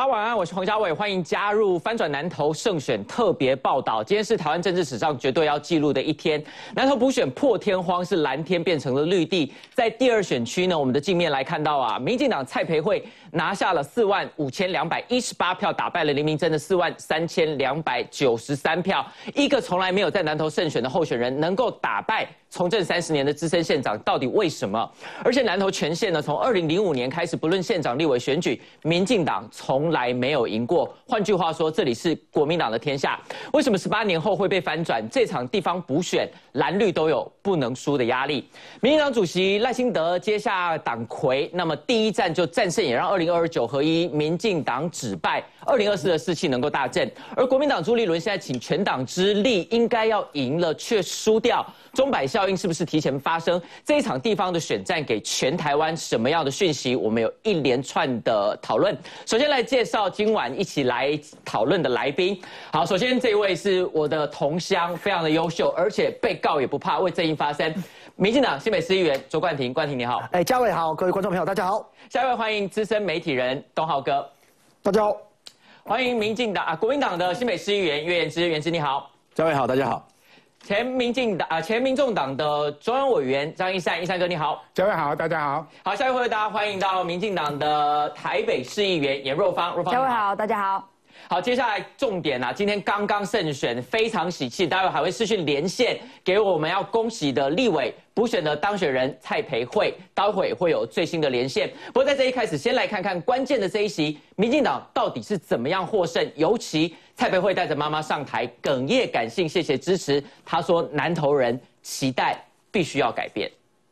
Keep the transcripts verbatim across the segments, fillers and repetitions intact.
晚安，我是黄家伟，欢迎加入翻转南投胜选特别报道。今天是台湾政治史上绝对要记录的一天，南投补选破天荒是蓝天变成了绿地。在第二选区呢，我们的镜面来看到啊，民进党蔡培慧拿下了四万五千两百一十八票，打败了林明珍的四万三千两百九十三票。一个从来没有在南投胜选的候选人，能够打败从政三十年的资深县长，到底为什么？而且南投全县呢，从二零零五年开始，不论县长、立委选举，民进党从来没有赢过。换句话说，这里是国民党的天下。为什么十八年后会被翻转？这场地方补选，蓝绿都有不能输的压力。民进党主席赖清德接下党魁，那么第一战就战胜，也让二零二九合一民进党止败，二零二四的士气能够大振。而国民党朱立伦现在请全党之力，应该要赢了，却输掉。钟摆效应是不是提前发生？这一场地方的选战给全台湾什么样的讯息？我们有一连串的讨论。首先来介绍今晚一起来讨论的来宾。好，首先这一位是我的同乡，非常的优秀，而且被告也不怕，为正义发声。民进党新北市议员卓冠廷，冠廷你好。 哎，嘉伟好，各位观众朋友大家好。 下一位欢迎资深媒体人东浩哥。 大家好。 欢迎民进党啊国民党的新北市议员岳元之，元之你好。 嘉伟好，大家好。 前民进党啊，前民众党的中央委员张一山，一山哥你好。 嘉伟好，大家好。 好，下一回大家欢迎到民进党的台北市议员严若芳，若芳。 嘉伟好，大家好。 好，接下来重点啊，今天刚刚胜选，非常喜气，待会还会视讯连线给我们要恭喜的立委补选的当选人蔡培慧，待会会有最新的连线。不过在这一开始，先来看看关键的这一席，民进党到底是怎么样获胜？尤其蔡培慧带着妈妈上台，哽咽感性，谢谢支持。他说，南投人期待必须要改变。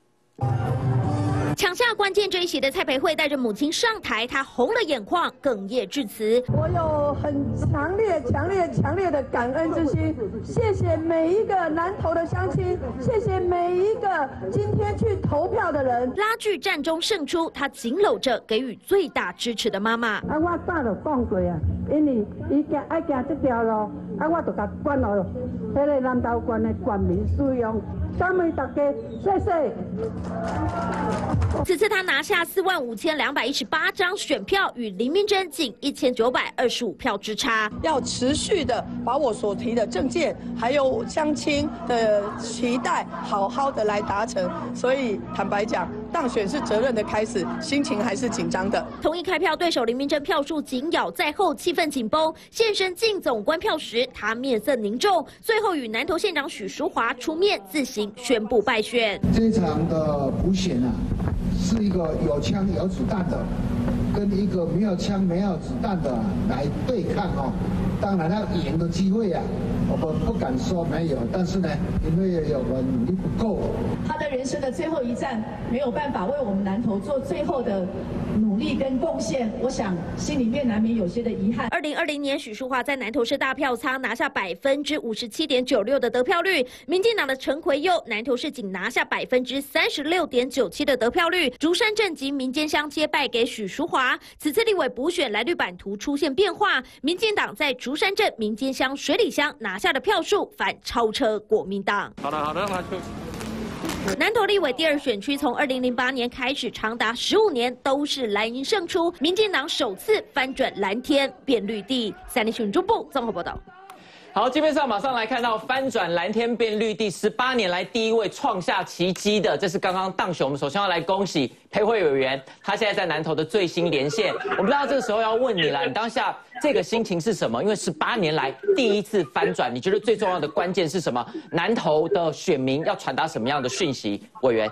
抢下关键这一席的蔡培慧带着母亲上台，她红了眼眶，哽咽致辞。 我有很强烈、强烈、强烈的感恩之心，谢谢每一个南投的乡亲，谢谢每一个今天去投票的人。 拉锯战中胜出，她紧搂着给予最大支持的妈妈。 啊，我早就讲过啊，因为伊行爱行这条路，啊，我就甲管了迄个南投县的全民使用。感恩大家，谢谢。 此次他拿下四万五千两百一十八张选票，与林明珍仅一千九百二十五票之差。 要持续的把我所提的政见，还有乡亲的期待，好好的来达成。所以坦白讲，当选是责任的开始，心情还是紧张的。 同一开票对手林明珍票数紧咬在后，气氛紧绷。现身进总关票时，他面色凝重，最后与南投县长许淑华出面自行宣布败选。 这场的补选啊，是一个有枪有子弹的，跟一个没有枪没有子弹的来对抗哦。当然要赢的机会啊，我们不敢说没有，但是呢，因为有人努力不够。 他的人生的最后一战，没有办法为我们南投做最后的努力跟贡献，我想心里面难免有些的遗憾。 二零二零年，许淑华在南投市大票仓拿下百分之五十七点九六的得票率，民进党的陈奎佑南投市仅拿下百分之三十六点九七的得票率，竹山镇及民间乡接败给许淑华。此次立委补选蓝绿版图出现变化，民进党在竹山镇民间乡水里乡拿下的票数反超车国民党。 好的，好的，那就。 南投立委第二选区从二零零八年开始，长达十五年都是蓝营胜出，民进党首次翻转蓝天变绿地。三立新闻中部综合报道。 好，基本上马上来看到翻转蓝天变绿地，十八年来第一位创下奇迹的，这是刚刚当选。我们首先要来恭喜培慧委员，他现在在南投的最新连线。我不知道这个时候要问你了，你当下这个心情是什么？因为十八年来第一次翻转，你觉得最重要的关键是什么？南投的选民要传达什么样的讯息？委员，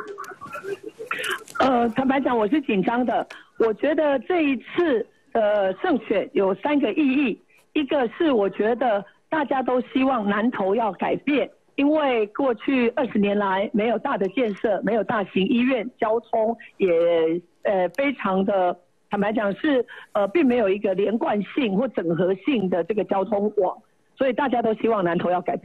呃，坦白讲，我是紧张的。我觉得这一次的胜选有三个意义。一个是我觉得大家都希望南投要改变，因为过去二十年来没有大的建设，没有大型医院，交通也呃非常的坦白讲是呃并没有一个连贯性或整合性的这个交通网，所以大家都希望南投要改变。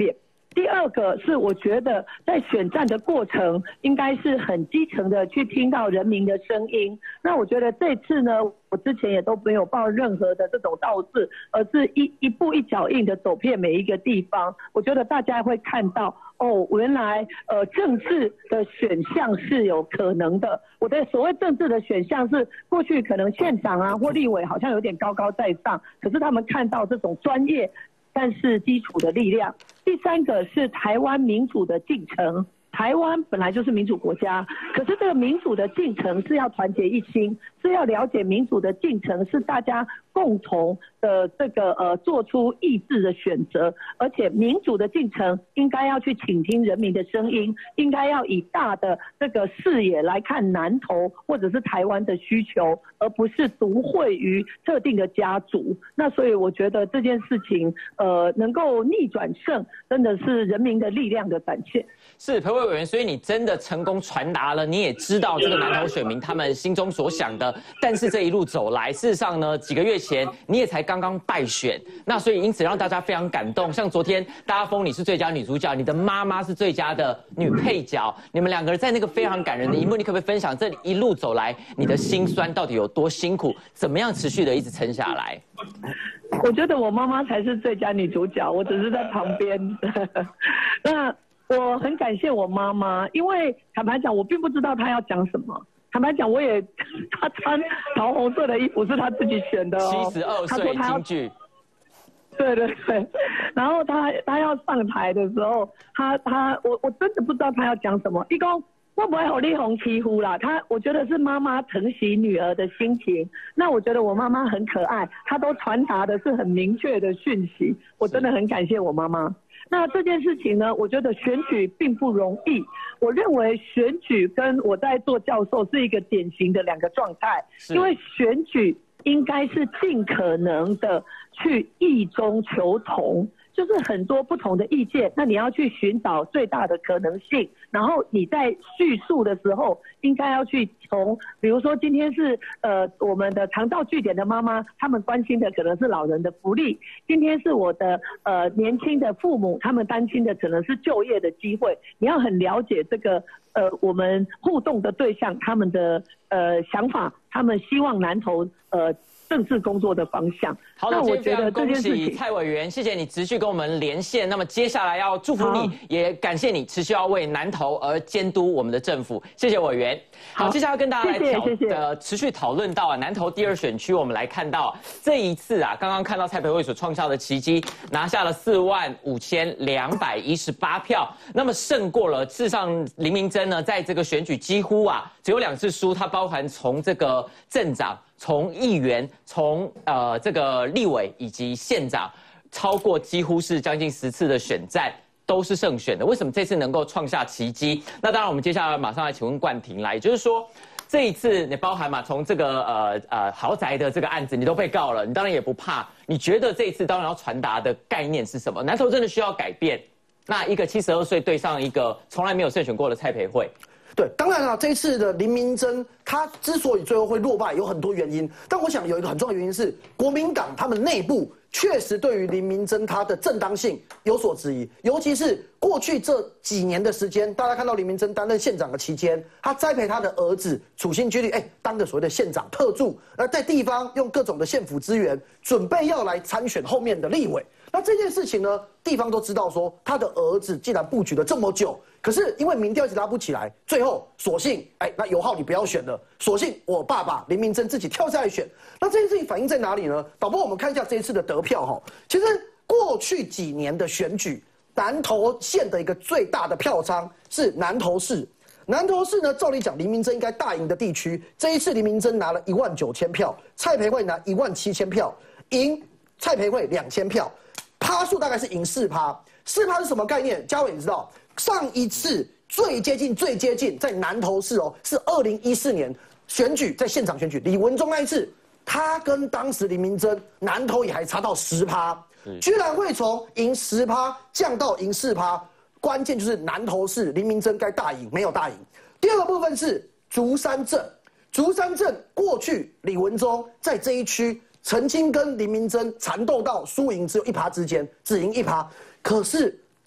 第二个是我觉得在选战的过程，应该是很基层的去听到人民的声音。那我觉得这次呢，我之前也都没有报任何的这种道士，而是一一步一脚印的走遍每一个地方。我觉得大家会看到，哦，原来呃政治的选项是有可能的。我的所谓政治的选项是过去可能县长啊或立委好像有点高高在上，可是他们看到这种专业但是基础的力量。第三个是台湾民主的进程。台湾本来就是民主国家，可是这个民主的进程是要团结一心，是要了解民主的进程是大家共同的这个呃做出意志的选择，而且民主的进程应该要去倾听人民的声音，应该要以大的这个视野来看南投或者是台湾的需求，而不是独惠于特定的家族。那所以我觉得这件事情呃能够逆转胜，真的是人民的力量的展现。 是裴慧委员，所以你真的成功传达了，你也知道这个南投选民他们心中所想的。但是这一路走来，事实上呢，几个月前你也才刚刚败选，那所以因此让大家非常感动。像昨天大家封你是最佳女主角，你的妈妈是最佳的女配角，你们两个人在那个非常感人的一幕，你可不可以分享这一路走来你的辛酸到底有多辛苦，怎么样持续的一直撑下来？ 我觉得我妈妈才是最佳女主角，我只是在旁边。那我很感谢我妈妈，因为坦白讲，我并不知道她要讲什么。坦白讲，我也她穿桃红色的衣服是她自己选的哦。 七十二岁京剧。 对对对，然后她她要上台的时候，她她我我真的不知道她要讲什么。一公会不会有力宏欺负啦？她我觉得是妈妈疼惜女儿的心情。那我觉得我妈妈很可爱，她都传达的是很明确的讯息。我真的很感谢我妈妈。那这件事情呢，我觉得选举并不容易。我认为选举跟我在做教授是一个典型的两个状态，因为选举应该是尽可能的去异中求同，就是很多不同的意见，那你要去寻找最大的可能性，然后你在叙述的时候，应该要去从，比如说今天是呃我们的长照据点的妈妈，他们关心的可能是老人的福利；今天是我的呃年轻的父母，他们担心的可能是就业的机会。你要很了解这个呃我们互动的对象他们的呃想法，他们希望南投呃。政治工作的方向。 好，那我觉得恭喜蔡委员，谢谢你持续跟我们连线。那么接下来要祝福你，也感谢你持续要为南投而监督我们的政府。谢谢委员。好，接下来跟大家来讨呃持续讨论到啊，南投第二选区，我们来看到这一次啊，刚刚看到蔡培慧所创造的奇迹，拿下了四万五千两百一十八票，那么胜过了。事实上，林明珍呢，在这个选举几乎啊只有两次输，它包含从这个镇长。从议员、从呃这个立委以及县长，超过几乎是将近十次的选战都是胜选的。为什么这次能够创下奇迹？那当然，我们接下来马上来请问冠廷啦，也就是说，这一次你包含嘛，从这个呃呃豪宅的这个案子，你都被告了，你当然也不怕。你觉得这一次当然要传达的概念是什么？南投真的需要改变？那一个七十二岁对上一个从来没有胜选过的蔡培慧。 对，当然了，这一次的林明珍，他之所以最后会落败，有很多原因。但我想有一个很重要的原因是，国民党他们内部确实对于林明珍他的正当性有所质疑，尤其是过去这几年的时间，大家看到林明珍担任县长的期间，他栽培他的儿子处心积虑，哎，当个所谓的县长特助，而在地方用各种的县府资源，准备要来参选后面的立委。那这件事情呢，地方都知道说，他的儿子既然布局了这么久，可是因为民调一直拉不起来，最后索性，哎，那尤浩你不要选了，索性我爸爸林明珍自己跳下来选。那这件事情反映在哪里呢？导播，我们看一下这一次的得票哈。其实过去几年的选举，南投县的一个最大的票仓是南投市。南投市呢，照理讲林明珍应该大赢的地区，这一次林明珍拿了一万九千票，蔡培慧拿一万七千票，赢蔡培慧两千票。趴数大概是赢四趴，四趴是什么概念？嘉伟你知道，上一次最接近最接近在南投市哦，是二零一四年选举在现场选举李文忠那一次，他跟当时林明珍南投也还差到十趴，居然会从赢十趴降到赢四趴，关键就是南投市林明珍该大赢没有大赢。第二个部分是竹山镇，竹山镇过去李文忠在这一区。曾经跟林明珍缠斗到输赢只有一趴之间，只赢一趴。可是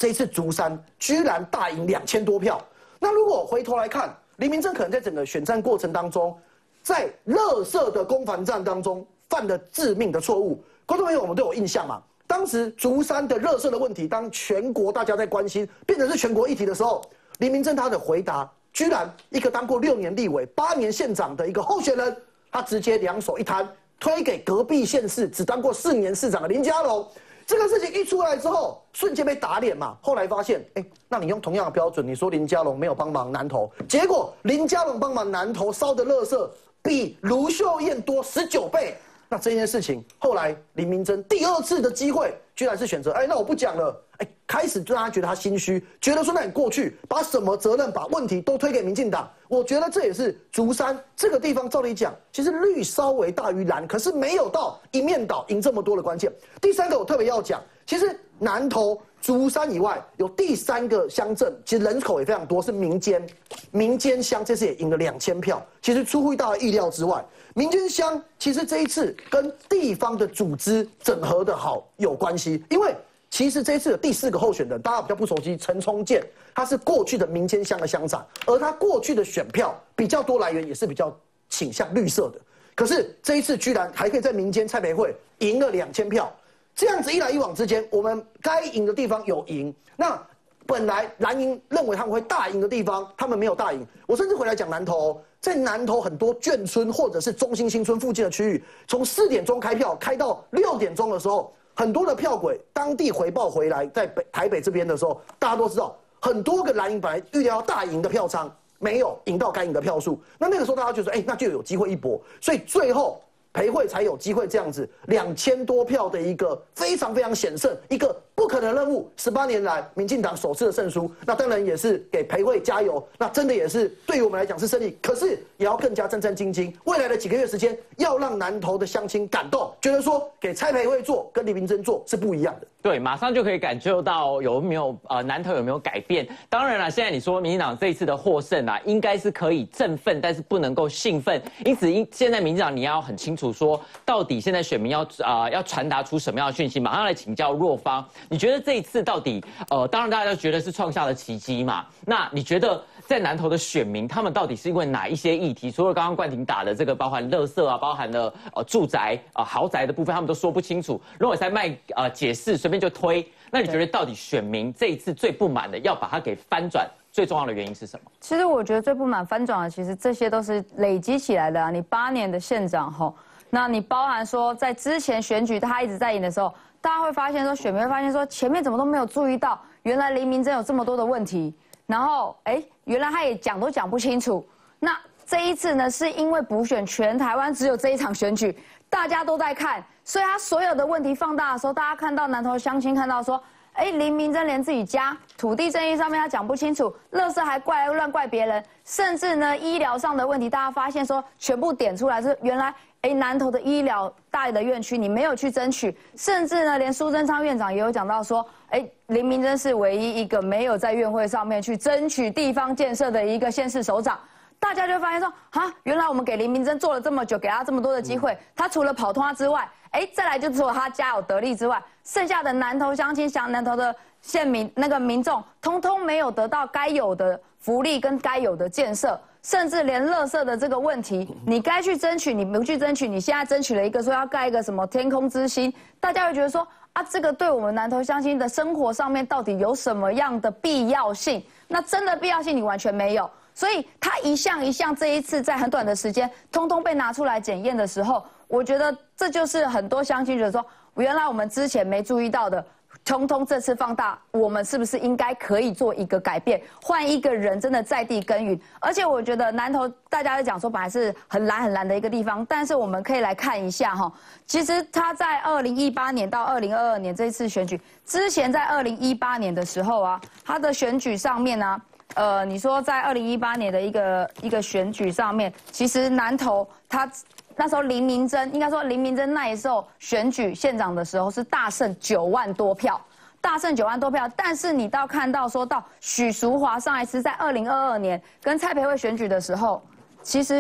这一次竹山居然大赢两千多票。那如果回头来看，林明溱可能在整个选战过程当中，在垃圾的攻防战当中犯了致命的错误。观众朋友，我们都有印象嘛？当时竹山的垃圾的问题，当全国大家在关心，变成是全国议题的时候，林明溱他的回答，居然一个当过六年立委、八年县长的一个候选人，他直接两手一摊，推给隔壁县市只当过四年市长的林佳龙。这个事情一出来之后，瞬间被打脸嘛。后来发现，哎，那你用同样的标准，你说林佳龙没有帮忙南投，结果林佳龙帮忙南投烧的垃圾比卢秀燕多十九倍。那这件事情后来林明溱第二次的机会，居然是选择，哎，那我不讲了，哎，开始就让他觉得他心虚，觉得说，那你过去把什么责任、把问题都推给民进党，我觉得这也是竹山这个地方，照理讲，其实绿稍微大于蓝，可是没有到一面倒赢这么多的关键。第三个我特别要讲，其实南投、竹山以外有第三个乡镇，其实人口也非常多，是民间，民间乡这次也赢了两千票，其实出乎大家意料之外。民间乡其实这一次跟地方的组织整合的好有关系，因为其实这一次的第四个候选人，大家比较不熟悉，陈聪健，他是过去的民间乡的乡长，而他过去的选票比较多来源也是比较倾向绿色的，可是这一次居然还可以在民间蔡培慧赢了两千票，这样子一来一往之间，我们该赢的地方有赢，那本来蓝营认为他们会大赢的地方，他们没有大赢。我甚至回来讲南投，在南投很多眷村或者是中心新村附近的区域，从四点钟开票开到六点钟的时候，很多的票轨当地回报回来，在北台北这边的时候，大家都知道，很多个蓝营本来预料要大赢的票仓，没有赢到该赢的票数。那那个时候大家就说，哎、欸，那就有机会一搏。所以最后培慧才有机会这样子两千多票的一个非常非常险胜，一个不可能任务。十八年来，民进党首次的胜诉，那当然也是给培慧加油。那真的也是对于我们来讲是胜利，可是也要更加战战兢兢。未来的几个月时间，要让南投的乡亲感动，觉得说给蔡培慧做跟李明溱做是不一样的。 对，马上就可以感受到有没有呃南投有没有改变。当然了，现在你说民进党这一次的获胜啊，应该是可以振奋，但是不能够兴奋。因此，因现在民进党你要很清楚说，到底现在选民要啊、呃、要传达出什么样的讯息。马上来请教若芳，你觉得这一次到底呃，当然大家都觉得是创下了奇迹嘛？那你觉得在南投的选民，他们到底是因为哪一些议题？除了刚刚冠廷打的这个，包含垃圾啊，包含了呃住宅啊、呃、豪宅的部分，他们都说不清楚。如果在卖呃解释，随便就推，那你觉得到底选民这一次最不满的，要把它给翻转，最重要的原因是什么？ 其实我觉得最不满翻转的，其实这些都是累积起来的啊。你八年的县长吼，那你包含说在之前选举他一直在赢的时候，大家会发现说，选民会发现说，前面怎么都没有注意到，原来林明溱有这么多的问题，然后哎，原来他也讲都讲不清楚。那这一次呢，是因为补选全台湾只有这一场选举，大家都在看，所以他所有的问题放大的时候，大家看到南投乡亲看到说，哎，林明溱连自己家土地正义上面他讲不清楚，垃圾还怪乱怪别人，甚至呢医疗上的问题，大家发现说全部点出来是原来。哎，南投的医疗大的院区你没有去争取，甚至呢，连苏贞昌院长也有讲到说，哎，林明溱是唯一一个没有在院会上面去争取地方建设的一个县市首长。大家就会发现说，啊，原来我们给林明溱做了这么久，给他这么多的机会，他除了跑通之外，哎，再来就除了他家有得利之外，剩下的南投乡亲、乡南投的县民那个民众，通通没有得到该有的福利跟该有的建设。甚至连垃圾的这个问题，你该去争取，你不去争取，你现在争取了一个说要盖一个什么天空之星，大家会觉得说啊，这个对我们南投乡亲的生活上面到底有什么样的必要性？那真的必要性你完全没有，所以他一项一项这一次在很短的时间，通通被拿出来检验的时候，我觉得这就是很多乡亲觉得说，原来我们之前没注意到的。通通这次放大，我们是不是应该可以做一个改变，换一个人真的在地耕耘？而且我觉得南投大家在讲说本来是很蓝很蓝的一个地方，但是我们可以来看一下哈，其实他在二零一八年到二零二二年这一次选举之前，在二零一八年的时候啊，他的选举上面呢、啊，呃，你说在二零一八年的一个一个选举上面，其实南投他。那时候林明溱应该说林明溱那时候选举县长的时候是大胜九万多票，大胜九万多票。但是你到看到说到许淑华上一次在二零二二年跟蔡培慧选举的时候，其实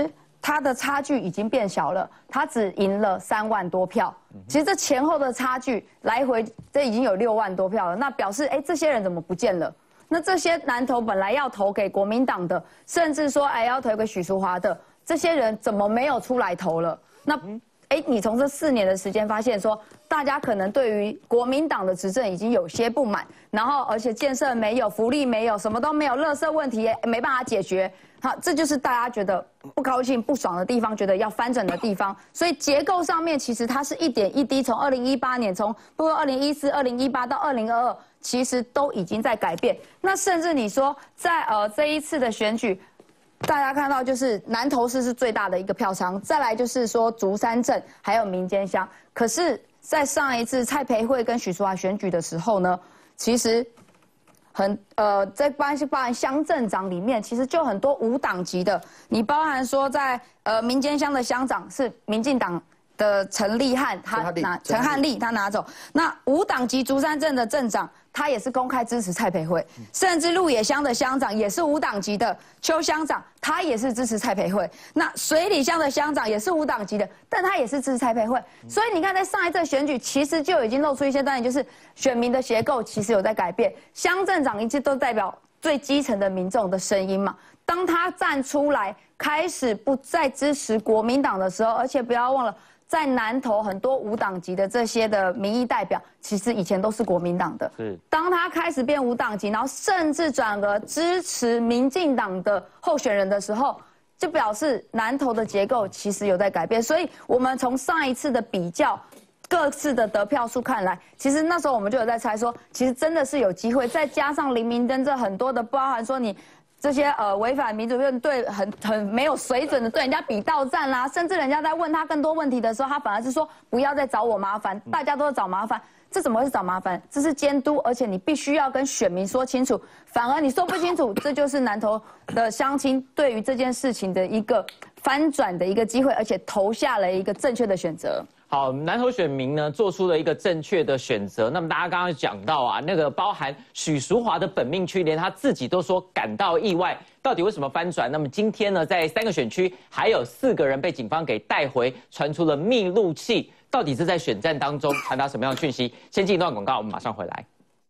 他的差距已经变小了，他只赢了三万多票。其实这前后的差距来回，这已经有六万多票了。那表示，哎，这些人怎么不见了？那这些南投本来要投给国民党的，甚至说哎要投给许淑华的，这些人怎么没有出来投了？那，哎，你从这四年的时间发现说，大家可能对于国民党的执政已经有些不满，然后而且建设没有，福利没有，什么都没有，垃圾问题也没办法解决。好，这就是大家觉得不高兴、不爽的地方，觉得要翻转的地方。所以结构上面，其实它是一点一滴，从二零一八年，从不过二零一四、二零一八到二零二二，其实都已经在改变。那甚至你说，在呃这一次的选举，大家看到就是南投市是最大的一个票仓，再来就是说竹山镇还有民间乡。可是，在上一次蔡培慧跟许淑华选举的时候呢，其实。很呃，在包含包含乡镇长里面，其实就很多无党籍的。你包含说在呃民间乡的乡长是民进党的陈立汉，他拿陈汉立他拿走。那无党籍竹山镇的镇长，他也是公开支持蔡培慧，甚至鹿野乡的乡长也是无党籍的邱乡长，他也是支持蔡培慧。那水里乡的乡长也是无党籍的，但他也是支持蔡培慧。所以你看，在上一次选举，其实就已经露出一些端倪，就是选民的结构其实有在改变。乡镇长一直都代表最基层的民众的声音嘛。当他站出来，开始不再支持国民党的时候，而且不要忘了。在南投很多无党籍的这些的民意代表，其实以前都是国民党的。是，当他开始变无党籍，然后甚至转而支持民进党的候选人的时候，就表示南投的结构其实有在改变。所以，我们从上一次的比较，各自的得票数看来，其实那时候我们就有在猜说，其实真的是有机会。再加上林明珍这很多的，包含说你。这些呃违反民主论对很很没有水准的对人家比道战啦，甚至人家在问他更多问题的时候，他反而是说不要再找我麻烦，大家都是找麻烦，这怎么会是找麻烦？这是监督，而且你必须要跟选民说清楚，反而你说不清楚，这就是南投的乡亲对于这件事情的一个翻转的一个机会，而且投下了一个正确的选择。 好，南投选民呢做出了一个正确的选择。那么大家刚刚讲到啊，那个包含许淑华的本命区，连他自己都说感到意外。到底为什么翻转？那么今天呢，在三个选区还有四个人被警方给带回，传出了密录器。到底是在选战当中传达什么样的讯息？先进一段广告，我们马上回来。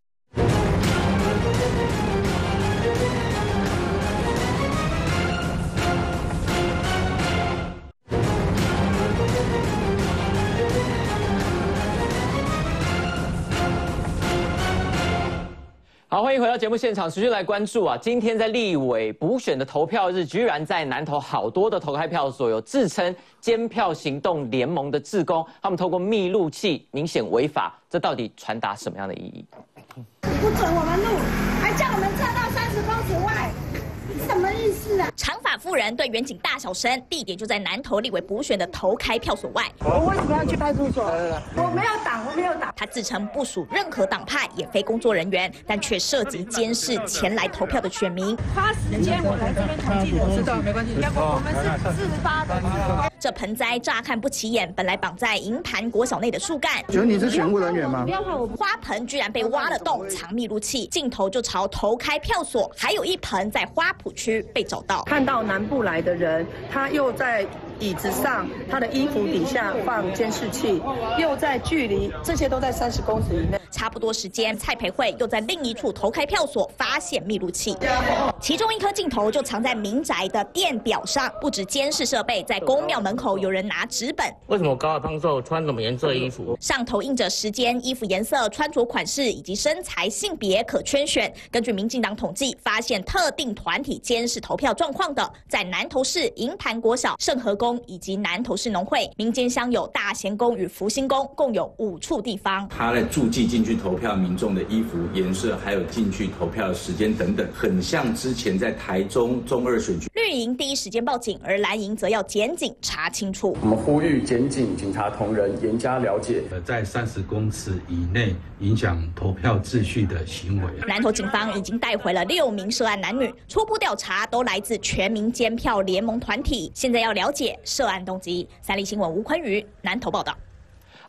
好，欢迎回到节目现场，持续来关注啊。今天在立委补选的投票日，居然在南投好多的投开票所有自称监票行动联盟的志工，他们透过密录器明显违法，这到底传达什么样的意义？ 不准我们录，还叫我们撤到三十公尺外。什么意思啊？ 长发妇人对远景大小声，地点就在南投立委补选的投开票所外。 我为什么要去派出所？我没有党，我没有党。 他自称不属任何党派，也非工作人员，但却涉及监视前来投票的选民。 花时间我来这边统计人，知道没关系。我们是自发的。 这盆栽乍看不起眼，本来绑在营盘国小内的树干。 请问你是选务人员吗？ 花盆居然被挖了洞，藏密录器，镜头就朝投开票所，还有一盆在花圃区被找到。 看到南部来的人，他又在椅子上，他的衣服底下放监视器，又在距离，这些都在三十公尺以内。 差不多时间，蔡培慧又在另一处投开票所发现密录器，其中一颗镜头就藏在民宅的电表上。不止监视设备，在公庙门口有人拿纸本。 为什么高尔胖瘦穿什么颜色衣服？ 上头印着时间、衣服颜色、穿着款式以及身材、性别可圈选。根据民进党统计，发现特定团体监视投票状况的，在南投市营盘国小、盛和宫以及南投市农会。民间乡有大贤宫与福星宫，共有五处地方。 他来注记进去投票民众的衣服颜色，还有进去投票的时间等等，很像之前在台中中二选区。 绿营第一时间报警，而蓝营则要检警查清楚。 我们呼吁检警、警察同仁严加了解， 在三十公尺以内影响投票秩序的行为。 南投警方已经带回了六名涉案男女，初步调查都来自全民监票联盟团体。现在要了解涉案动机。三立新闻吴坤宇南投报道。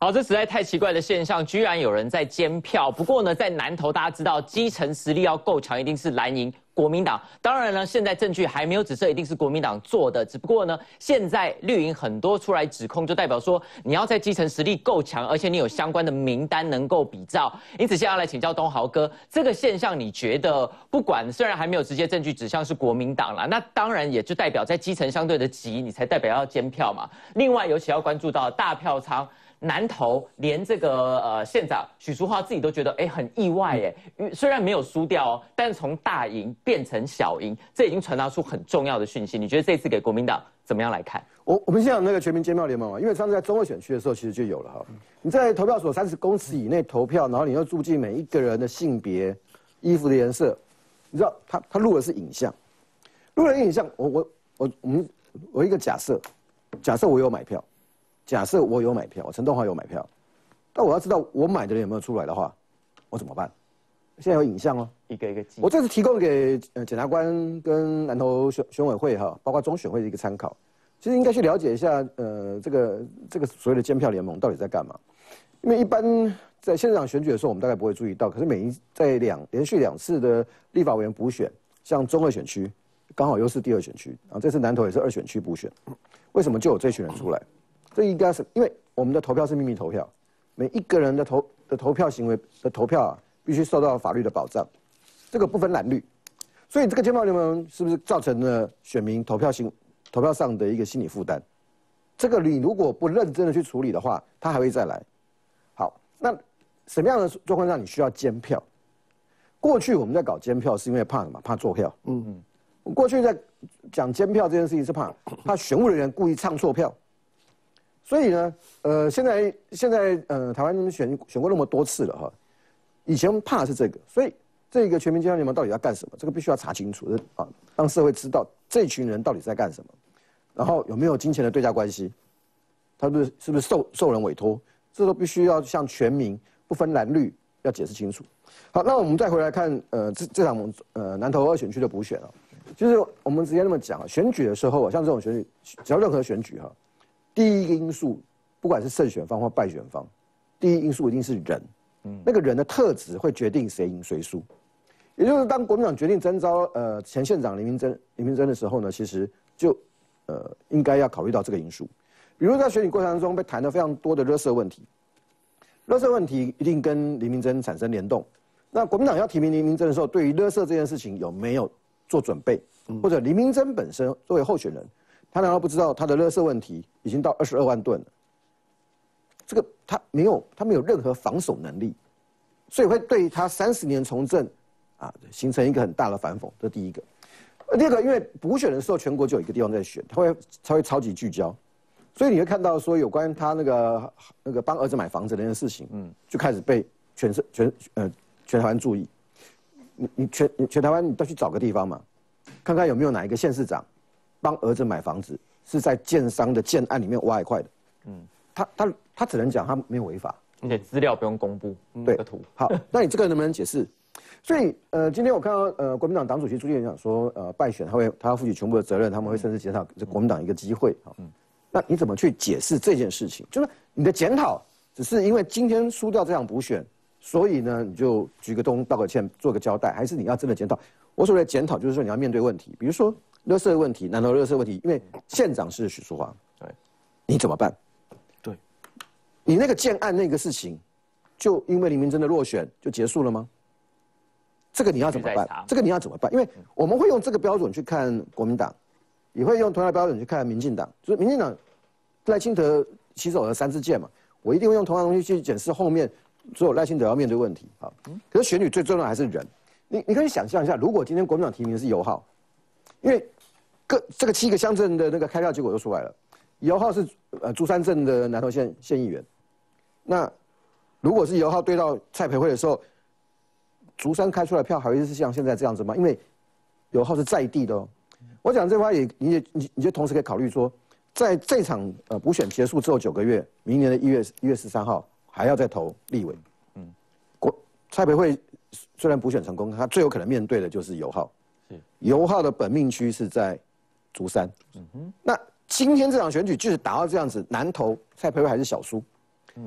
好，这实在太奇怪的现象，居然有人在监票。不过呢，在南投，大家知道基层实力要够强，一定是蓝营国民党。当然呢，现在证据还没有指涉一定是国民党做的，只不过呢，现在绿营很多出来指控，就代表说你要在基层实力够强，而且你有相关的名单能够比照。因此，现在要来请教东豪哥，这个现象你觉得，不管虽然还没有直接证据指向是国民党啦，那当然也就代表在基层相对的急，你才代表要监票嘛。另外，尤其要关注到大票仓。南投连这个呃县长许淑华自己都觉得哎很意外哎，虽然没有输掉哦，但是从大赢变成小赢，这已经传达出很重要的讯息。你觉得这次给国民党怎么样来看？ 我我们现在有那个全民监票联盟嘛，因为上次在中二选区的时候其实就有了哈。你在投票所三十公尺以内投票，然后你要注记每一个人的性别、衣服的颜色，你知道他他录的是影像，录了影像，我我我我们我一个假设，假设我有买票。假设我有买票，陈东华有买票，但我要知道我买的人有没有出来的话，我怎么办？现在有影像哦， 一个一个记。 我这次提供给呃检察官跟南投选选委会哈，包括中选会的一个参考。其实应该去了解一下，呃，这个这个所谓的监票联盟到底在干嘛？因为一般在县长选举的时候，我们大概不会注意到，可是每一在两连续两次的立法委员补选，像中二选区刚好又是第二选区，然后这次南投也是二选区补选，为什么就有这群人出来？这应该是因为我们的投票是秘密投票，每一个人的投的投票行为的投票啊，必须受到法律的保障，这个不分蓝绿，所以这个监票联盟是不是造成了选民投票行投票上的一个心理负担？这个你如果不认真的去处理的话，他还会再来。好，那什么样的状况下你需要监票？过去我们在搞监票是因为怕什么？怕作票。嗯嗯。过去在讲监票这件事情是怕怕选务人员故意唱错票。所以呢，呃，现在现在呃，台湾选选过那么多次了哈，以前怕的是这个，所以这个全民监票联盟到底要干什么？这个必须要查清楚啊，让社会知道这群人到底在干什么，然后有没有金钱的对价关系，他是是不是受受人委托，这都必须要向全民不分蓝绿要解释清楚。好，那我们再回来看呃这这场呃南投二选区的补选啊，就是我们直接那么讲啊，选举的时候啊，像这种选举，只要任何选举哈。第一个因素，不管是胜选方或败选方，第一因素一定是人，嗯，那个人的特质会决定谁赢谁输。也就是当国民党决定征召呃前县长林明珍林明珍的时候呢，其实就呃应该要考虑到这个因素。比如在选举过程当中被谈了非常多的垃圾问题，垃圾问题一定跟林明珍产生联动。那国民党要提名林明珍的时候，对于垃圾这件事情有没有做准备，或者林明珍本身作为候选人？他难道不知道他的垃圾问题已经到二十二万吨了？这个他没有，他没有任何防守能力，所以会对他三十年从政啊形成一个很大的反讽。这第一个。第二个，因为补选的时候全国就有一个地方在选，他会他会超级聚焦，所以你会看到说有关他那个那个帮儿子买房子的那件事情，嗯，就开始被全社全呃全台湾注意。你你全你全台湾你都去找个地方嘛，看看有没有哪一个县市长。帮儿子买房子是在建商的建案里面挖一块的，嗯，他他他只能讲他没有违法， 而且资料不用公布， 对，图好，那你这个能不能解释？所以呃，今天我看到呃国民党党主席朱立伦讲说，呃败选他会他要负起全部的责任，他们会甚至检讨这国民党一个机会，好，嗯，那你怎么去解释这件事情？就是你的检讨只是因为今天输掉这场补选，所以呢你就鞠个躬道个歉做个交代，还是你要真的检讨？我所谓的检讨就是说你要面对问题，比如说。垃圾问题，南投垃圾问题，因为县长是许淑华，对，你怎么办？对，你那个建案那个事情，就因为林明珍的落选就结束了吗？这个你要怎么办？这个你要怎么办？因为我们会用这个标准去看国民党，也会用同样的标准去看民进党。就是民进党赖清德起手了三支箭嘛，我一定会用同样的东西去检视后面所有赖清德要面对问题啊。可是选举最重要的还是人，你你可以想象一下，如果今天国民党提名的是尤浩，因为各这个七个乡镇的那个开票结果都出来了，尤浩是呃竹山镇的南投县县议员，那如果是尤浩对到蔡培慧的时候，竹山开出来票还会是像现在这样子吗？因为尤浩是在地的哦。我讲这话也你也你你就同时可以考虑说，在这场呃补选结束之后九个月，明年的一月一月十三号还要再投立委，嗯，国蔡培慧虽然补选成功，他最有可能面对的就是尤浩。尤浩的本命区是在竹山，嗯、那今天这场选举就是打到这样子，南投蔡培慧还是小输，嗯，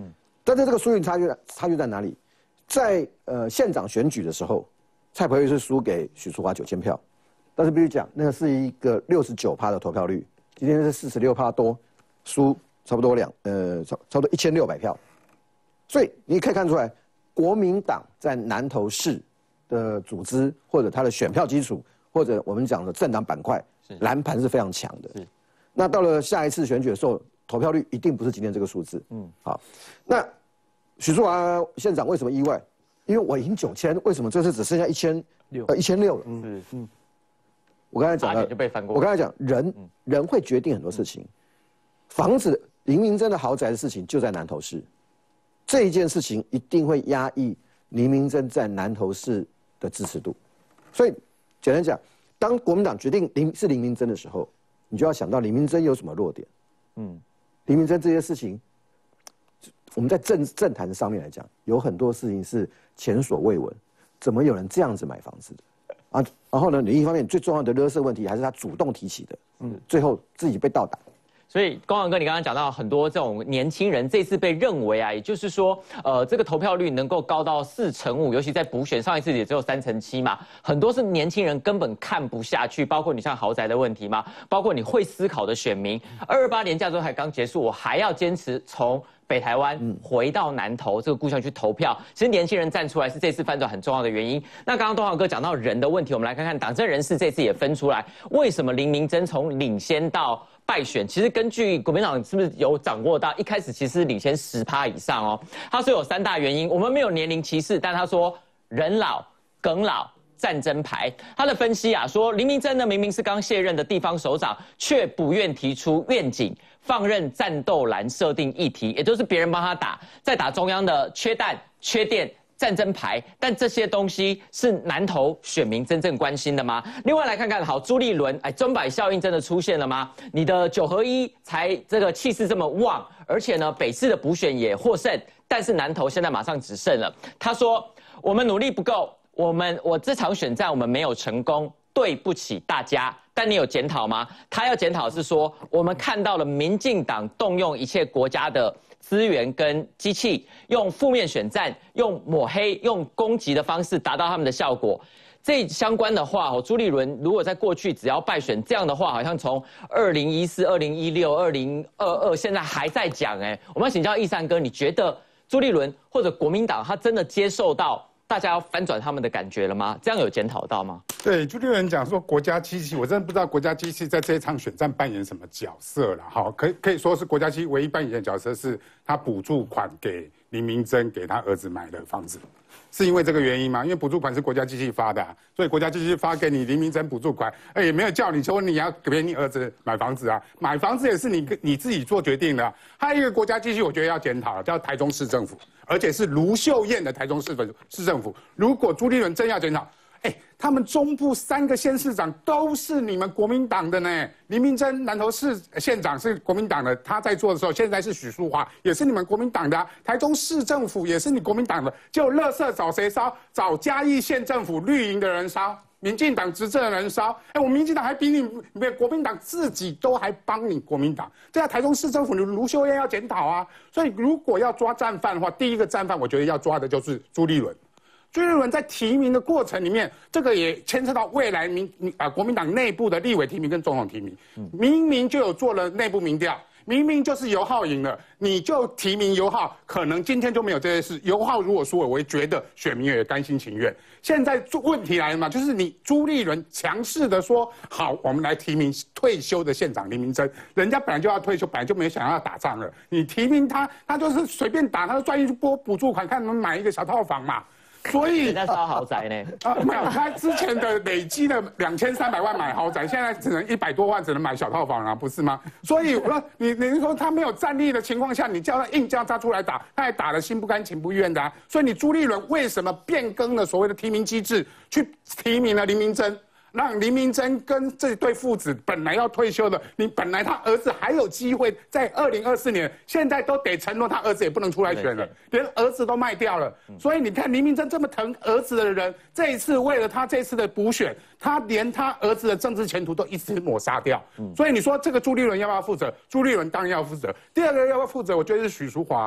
但是这个输赢差距差距在哪里？在呃县长选举的时候，蔡培慧是输给许淑华九千票，但是必须讲，那个是一个六十九趴的投票率，今天是四十六趴多，输差不多两呃差差不多一千六百票，所以你可以看出来，国民党在南投市的组织或者它的选票基础，或者我们讲的政党板块，蓝盘是非常强的。那到了下一次选举的时候，投票率一定不是今天这个数字。嗯，好，那许淑华县长为什么意外？因为我赢九千，为什么这次只剩下一千六？呃，一千六了。嗯嗯。我刚才讲了，我刚才讲人人会决定很多事情。房子林明珍的豪宅的事情就在南投市，这一件事情一定会压抑林明珍在南投市的支持度。所以简单讲，当国民党决定林是林明珍的时候，你就要想到林明珍有什么弱点。嗯，林明珍这些事情。我们在政政坛上面来讲，有很多事情是前所未闻，怎么有人这样子买房子的？啊，然后呢，另一方面最重要的垃圾问题还是他主动提起的，嗯，最后自己被倒打。 所以，光阳哥，你刚刚讲到很多这种年轻人这次被认为啊，也就是说，呃，这个投票率能够高到四成五，尤其在补选，上一次也只有三成七嘛，很多是年轻人根本看不下去，包括你像豪宅的问题嘛，包括你会思考的选民，二二八年假周才刚结束，我还要坚持从北台湾回到南投这个故乡去投票，其实年轻人站出来是这次翻转很重要的原因。那刚刚东豪哥讲到人的问题，我们来看看党政人士这次也分出来，为什么林明珍从领先到败选，其实根据国民党是不是有掌握到，一开始其实领先十趴以上哦。他说有三大原因，我们没有年龄歧视，但他说人老、梗老、战争牌。他的分析啊说，林明珍呢明明是刚卸任的地方首长，却不愿提出愿景，放任战斗蓝设定议题，也就是别人帮他打，在打中央的缺蛋、缺电。战争牌，但这些东西是南投选民真正关心的吗？另外来看看，好，朱立伦，哎，钟摆效应真的出现了吗？你的九合一才这个气势这么旺，而且呢，北市的补选也获胜，但是南投现在马上只剩了。他说，我们努力不够，我们我这场选战我们没有成功，对不起大家。但你有检讨吗？他要检讨是说，我们看到了民进党动用一切国家的资源跟机器，用负面选战、用抹黑、用攻击的方式达到他们的效果。这相关的话，哦，朱立伦如果在过去只要败选这样的话，好像从二零一四、二零一六、二零二二，现在还在讲。哎，我们要请教义善哥，你觉得朱立伦或者国民党他真的接受到大家要翻转他们的感觉了吗？这样有检讨到吗？ 对，朱立伦讲说国家机器，我真的不知道国家机器在这一场选战扮演什么角色了。好，可可以说是国家机器唯一扮演的角色是他补助款给林明珍给他儿子买的房子，是因为这个原因吗？因为补助款是国家机器发的，啊，所以国家机器发给你林明珍补助款，哎，也没有叫你说你要给你儿子买房子啊，买房子也是你你自己做决定的，啊。还有一个国家机器，我觉得要检讨，叫台中市政府，而且是卢秀燕的台中市府市政府。如果朱立伦真要检讨，哎，他们中部三个县市长都是你们国民党的呢。林明珍南投市县长是国民党的，他在做的时候，现在是许淑华，也是你们国民党的，啊。台中市政府也是你国民党的，就垃圾找谁烧？找嘉义县政府绿营的人烧，民进党执政的人烧。哎，我民进党还比你你国民党自己都还帮你国民党。这样台中市政府卢秀燕要检讨啊。所以如果要抓战犯的话，第一个战犯我觉得要抓的就是朱立伦。朱立伦在提名的过程里面，这个也牵涉到未来民啊国民党内部的立委提名跟总统提名，明明就有做了内部民调，明明就是尤浩赢了，你就提名尤浩，可能今天就没有这些事。尤浩如果输了，我会觉得选民也甘心情愿。现在问题来了嘛，就是你朱立伦强势的说好，我们来提名退休的县长林明珍，人家本来就要退休，本来就没有想要打仗了，你提名他，他就是随便打，他就专意去拨补助款，看能不能买一个小套房嘛。所以人家烧豪宅呢？ 啊，没有，他之前的累积的两千三百万买豪宅，现在只能一百多万，只能买小套房啊，不是吗？所以我说，你你说他没有战力的情况下，你叫他硬叫他出来打，他还打得心不甘情不愿的啊。所以你朱立伦为什么变更了所谓的提名机制，去提名了林明珍？让林明珍跟这对父子本来要退休的，你本来他儿子还有机会在二零二四年，现在都得承诺他儿子也不能出来选了，连儿子都卖掉了。所以你看林明珍这么疼儿子的人，这一次为了他这次的补选，他连他儿子的政治前途都一直抹杀掉。所以你说这个朱立伦要不要负责？朱立伦当然要负责。第二个要不要负责？我觉得是许淑华。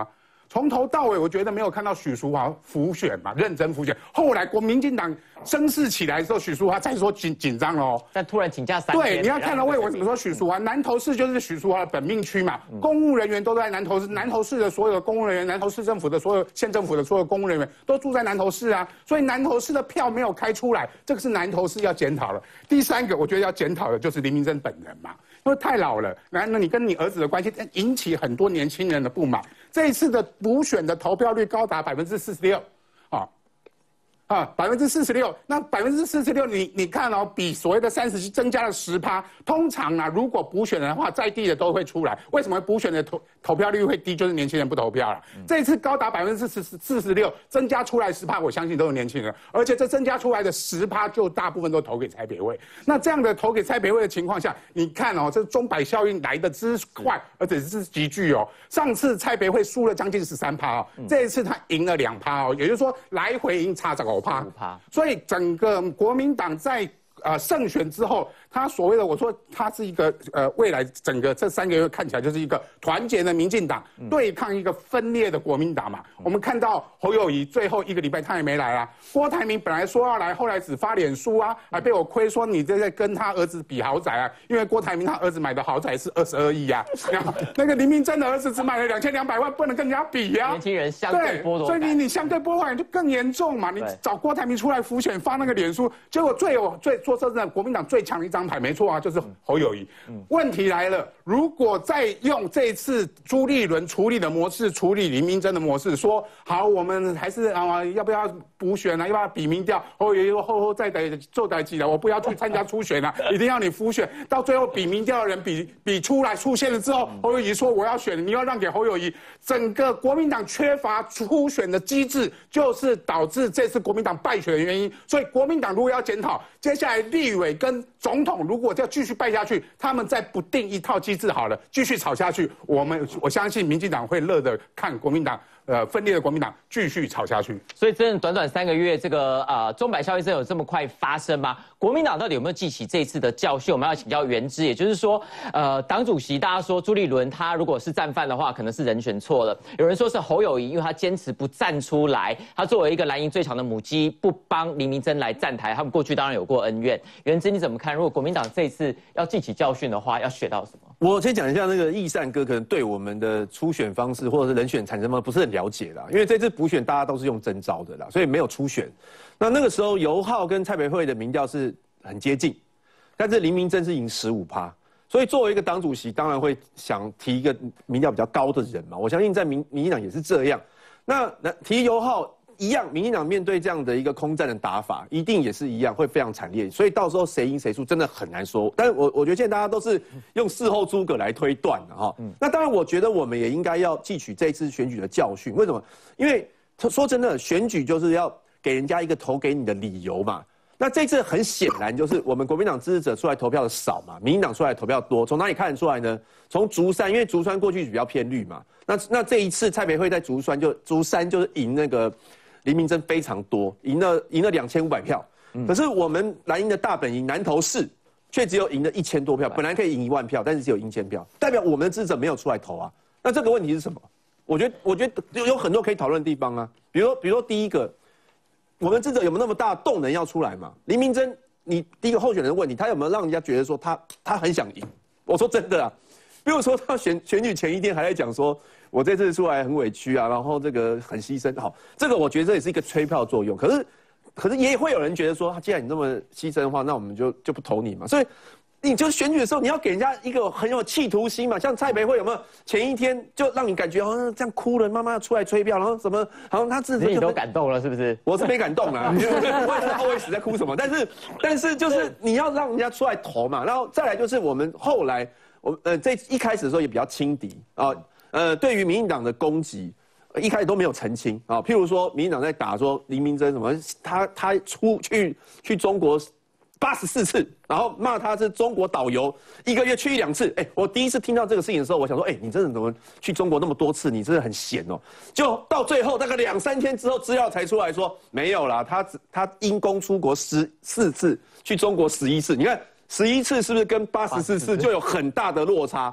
从头到尾，我觉得没有看到许淑华辅选嘛，认真辅选。后来国民进党声势起来的时候，许淑华再说紧紧张喽， 但突然请假三天。 对，你要看到为我怎么说许淑华，南投市就是许淑华的本命区嘛，嗯、公务人员都在南投市，南投市的所有的公务人员，南投市政府的所有县政府的所有公务人员都住在南投市啊，所以南投市的票没有开出来，这个是南投市要检讨了。第三个，我觉得要检讨的就是林明溱本人嘛。因为太老了，然后呢，你跟你儿子的关系引起很多年轻人的不满。这一次的补选的投票率高达百分之四十六，啊。啊，百分之四十六，那百分之四十六，你你看哦，比所谓的三十增加了十趴。通常呢，如果补选的话，在地的都会出来。为什么补选的投投票率会低？就是年轻人不投票了。嗯、这一次高达百分之四十四十六，增加出来十趴，我相信都是年轻人。而且这增加出来的十趴，就大部分都投给蔡培慧。那这样的投给蔡培慧的情况下，你看哦，这钟摆效应来的之快，而且是急剧哦。上次蔡培慧输了将近十三趴哦，嗯、这一次他赢了两趴哦，也就是说来回赢差这个。五趴，所以整个国民党在呃胜选之后，他所谓的我说他是一个呃未来整个这三个月看起来就是一个团结的民进党、嗯、对抗一个分裂的国民党嘛。嗯、我们看到侯友宜最后一个礼拜他也没来啊，郭台铭本来说要来，后来只发脸书啊，还被我亏说你这在跟他儿子比豪宅啊，因为郭台铭他儿子买的豪宅是二十二亿啊，那个林明溱的儿子只买了两千两百万，不能跟人家比呀、啊。 年轻人相对剥夺， 所以你你相对剥夺就更严重嘛。你找郭台铭出来浮选发那个脸书，结果最有最说真的，国民党最强的一张牌没错啊，就是侯友宜。嗯、问题来了，如果再用这次朱立伦处理的模式处理林明溱的模式，说好我们还是啊要不要补选啊，要不要比民调？侯友宜说后后再得做代志了，我不要去参加初选了、啊，一定要你浮选。到最后比民调的人比比出来出现了之后，侯友宜说我要选，你要让给侯友宜。整个国民党缺乏初选的机制，就是导致这次国民党败选的原因。所以国民党如果要检讨，接下来立委跟总统如果要继续败下去，他们再不定一套机制好了，继续吵下去，我们我相信民进党会乐得看国民党呃分裂的国民党继续吵下去。 所以真的短短三个月，这个呃钟摆效应真的有这么快发生吗？国民党到底有没有记起这一次的教训？我们要请教元之，也就是说，呃，党主席大家说朱立伦他如果是战犯的话，可能是人选错了。有人说是侯友宜，因为他坚持不站出来，他作为一个蓝营最强的母鸡，不帮林明溱来站台，他们过去当然有过恩怨。元之你怎么看？如果国民党这一次要记起教训的话，要学到什么？ 我先讲一下那个义善哥，可能对我们的初选方式或者是人选产生方不是很了解啦，因为这次补选大家都是用征召的啦，所以没有初选。那那个时候游浩跟蔡培慧的民调是很接近，但是林明溱是赢十五趴，所以作为一个党主席，当然会想提一个民调比较高的人嘛。我相信在民民进党也是这样。那那提游浩一样，民进党面对这样的一个空战的打法，一定也是一样，会非常惨烈。所以到时候谁赢谁输，真的很难说。但是我我觉得现在大家都是用事后诸葛来推断的哈。嗯、那当然，我觉得我们也应该要汲取这一次选举的教训。为什么？因为说真的，选举就是要给人家一个投给你的理由嘛。那这次很显然就是我们国民党支持者出来投票的少嘛，民进党出来投票多，从哪里看得出来呢？从竹山，因为竹川过去比较偏绿嘛，那那这一次蔡培慧在竹山就竹山就是赢那个林明溱非常多，赢了赢了两千五百票，嗯、可是我们蓝营的大本营南投市却只有赢了一千多票，本来可以赢一万票，但是只有赢千票，代表我们的支持者没有出来投啊。那这个问题是什么？我觉得我觉得有很多可以讨论的地方啊，比如说比如说第一个。我们支持者有没有那么大的动能要出来嘛？林明溱，你第一个候选人的问题，他有没有让人家觉得说他他很想赢？我说真的啊，比如说他选选举前一天还在讲说，我这次出来很委屈啊，然后这个很牺牲，好，这个我觉得这也是一个吹票作用。可是可是也会有人觉得说，既然你那么牺牲的话，那我们就就不投你嘛。所以你就选举的时候，你要给人家一个很有企图心嘛。像蔡培慧有没有前一天就让你感觉好像这样哭了，妈妈要出来吹票，然后什么好像他自己你都感动了是不是？ 我是没感动啦，我也知道后卫死在哭什么，但是但是就是你要让人家出来投嘛。然后再来就是我们后来我呃这一开始的时候也比较轻敌啊，呃对于民进党的攻击。一开始都没有澄清啊，譬如说，民进党在打说林明溱什么，他他出去去中国八十四次，然后骂他是中国导游，一个月去一两次。哎，我第一次听到这个事情的时候，我想说，哎，你真的怎么去中国那么多次？你真的很闲哦。就到最后大概两三天之后，资料才出来说没有啦，他他因公出国十四次，去中国十一次。你看十一次是不是跟八十四次就有很大的落差？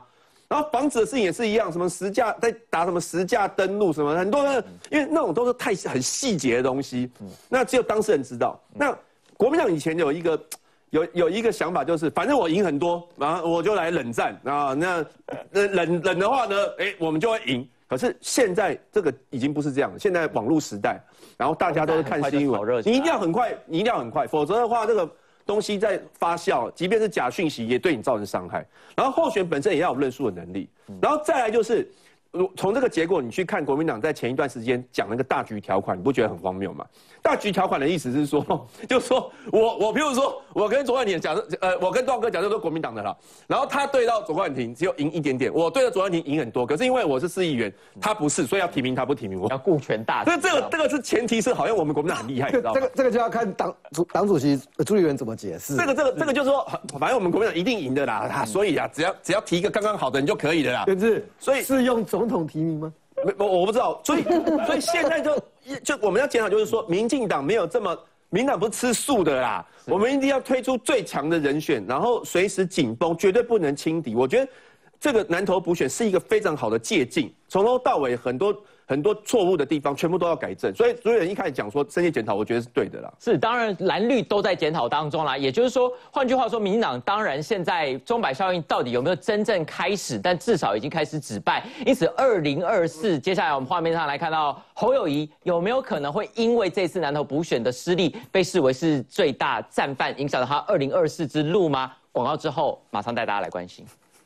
然后房子的事情也是一样，什么实价在打什么实价登录什么，很多人因为那种都是太很细节的东西，那只有当事人知道。那国民党以前有一个有有一个想法，就是反正我赢很多，然后我就来冷战啊，那那冷冷的话呢，哎，我们就会赢。可是现在这个已经不是这样了，现在网络时代，然后大家都是看新闻，你一定要很快，你一定要很快，否则的话这个。东西在发酵，即便是假讯息，也对你造成伤害。然后候选本身也要有论述的能力，然后再来就是，从这个结果你去看国民党在前一段时间讲那个大局条款，你不觉得很荒谬吗？大局条款的意思是说，就是说我我譬如说，我跟左冠廷假设，呃，我跟段哥假设都国民党的啦，然后他对到左冠廷只有赢一点点，我对到左冠廷赢很多，可是因为我是市议员，他不是，所以要提名他不提名我， 要顾全大局。 所以这个这个是前提是好像我们国民党很厉害，你知道吗？ 这个这个就要看党主党主席朱立伦怎么解释。 这个这个这个就是说，反正我们国民党一定赢的啦，啊，所以啊，只要只要提一个刚刚好的人就可以了啦。 但是， 所以是用总统提名吗？ 没，我我不知道，所以所以现在就就我们要检讨，就是说，民进党没有这么，民进党不是吃素的啦，我们一定要推出最强的人选，然后随时紧绷，绝对不能轻敌。我觉得这个南投补选是一个非常好的借鉴，从头到尾很多。很多错误的地方全部都要改正，所以主任一开始讲说深切检讨，我觉得是对的啦。 是，当然蓝绿都在检讨当中啦。也就是说，换句话说，民进党当然现在钟摆效应到底有没有真正开始，但至少已经开始止败。因此，二零二四接下来我们画面上来看到侯友宜有没有可能会因为这次南投补选的失利，被视为是最大战犯，影响到他二零二四之路吗？广告之后马上带大家来关心。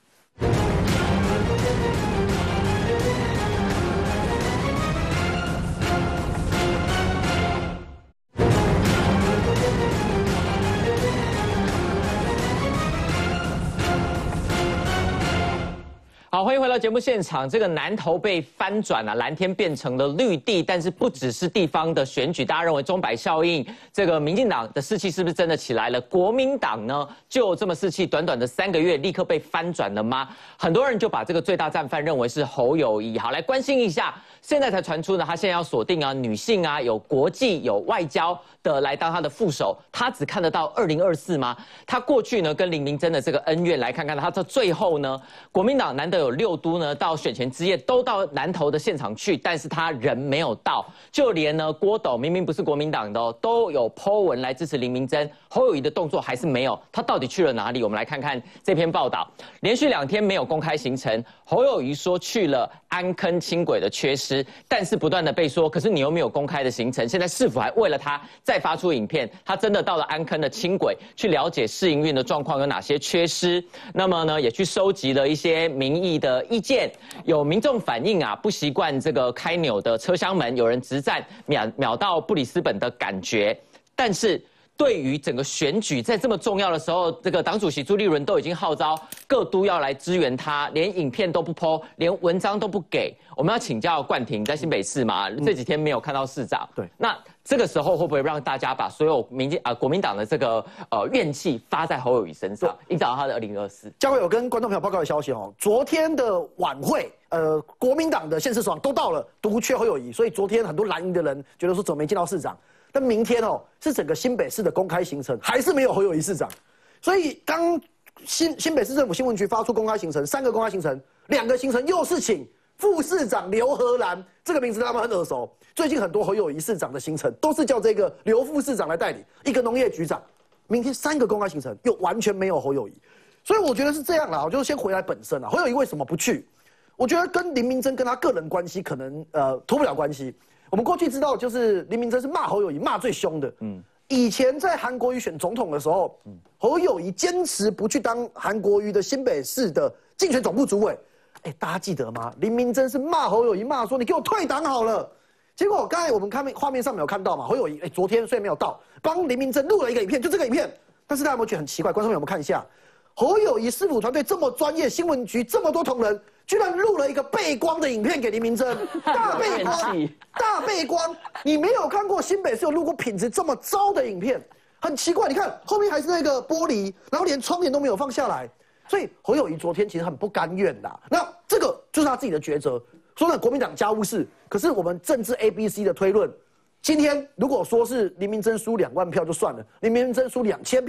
好，欢迎回到节目现场。这个南投被翻转了、啊，蓝天变成了绿地，但是不只是地方的选举，大家认为钟摆效应，这个民进党的士气是不是真的起来了？国民党呢，就这么士气，短短的三个月，立刻被翻转了吗？很多人就把这个最大战犯认为是侯友宜。好，来关心一下，现在才传出呢，他现在要锁定啊女性啊，有国际有外交的来当他的副手，他只看得到二零二四吗？他过去呢跟林明珍的这个恩怨来看看，他到最后呢，国民党难得有六都呢到选前之夜都到南投的现场去，但是他人没有到，就连呢郭董明明不是国民党的哦，都有 po 文来支持林明珍，侯友宜的动作还是没有，他到底去了哪里？我们来看看这篇报道，连续两天没有公开行程，侯友宜说去了安坑轻轨的缺失，但是不断的被说，可是你又没有公开的行程，现在是否还为了他再发出影片？他真的到了安坑的轻轨去了解试营运的状况有哪些缺失？那么呢，也去收集了一些民意的意见。有民众反映啊，不习惯这个开钮的车厢门，有人直赞秒秒到布里斯本的感觉。但是对于整个选举在这么重要的时候，这个党主席朱立伦都已经号召各都要来支援他，连影片都不 po， 连文章都不给。我们要请教冠廷，在新北市嘛，嗯、这几天没有看到市长。对，那这个时候会不会让大家把所有民进啊、呃、国民党的这个呃怨气发在侯友宜身上，影响到他的二零二四？ 嘉惠有跟观众朋友报告的消息哦，昨天的晚会，呃，国民党的县市首长都到了，独缺侯友宜，所以昨天很多蓝营的人觉得说怎么没见到市长？但明天哦，是整个新北市的公开行程，还是没有侯友宜市长，所以刚新新北市政府新闻局发出公开行程，三个公开行程，两个行程又是请副市长刘和兰，这个名字他们很耳熟。最近很多侯友宜市长的行程都是叫这个刘副市长来带领，一个农业局长。明天三个公开行程又完全没有侯友宜，所以我觉得是这样啦。我就先回来本身啦，侯友宜为什么不去？我觉得跟林明珍跟他个人关系可能呃脱不了关系。我们过去知道，就是林明珍是骂侯友宜骂最凶的。嗯，以前在韩国瑜选总统的时候，嗯、侯友宜坚持不去当韩国瑜的新北市的竞选总部主委。哎，大家记得吗？林明珍是骂侯友宜，骂说你给我退党好了。结果刚才我们看画面上面有看到嘛，侯友宜哎，昨天虽然没有到，帮林明珍录了一个影片，就这个影片。但是大家有没有觉得很奇怪？观众朋友们看一下，侯友宜市府团队这么专业，新闻局这么多同仁。居然录了一个背光的影片给林明珍，大背光，大背光，你没有看过新北市有录过品质这么糟的影片，很奇怪。你看后面还是那个玻璃，然后连窗帘都没有放下来，所以侯友宜昨天其实很不甘愿的。那这个就是他自己的抉择。说呢，国民党家务事，可是我们政治 A B C 的推论，今天如果说是林明珍输两万票就算了，林明珍输两千票，